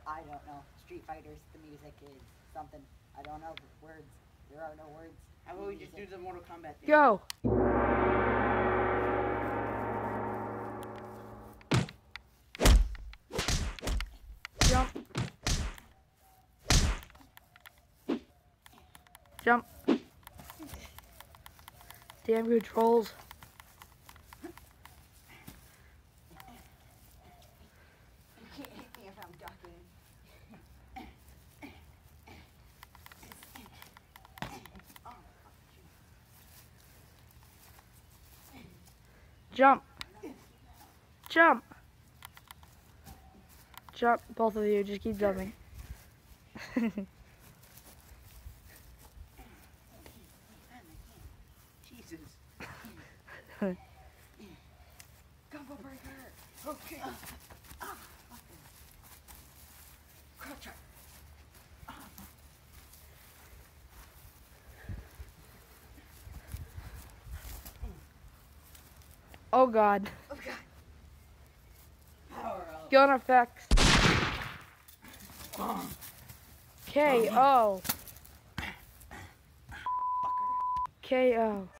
I don't know. Street Fighters, the music is something. I don't know the words. There are no words. How about we just do the Mortal Kombat thing? Go! Jump. Jump. Damn good trolls. You can't hit me if I'm ducking. Jump. Jump. Jump, both of you. Just keep jumping. Jesus. Combo breaker. Okay. Crouch up. Oh god. Oh god. Power up. Gun effects. KO. KO.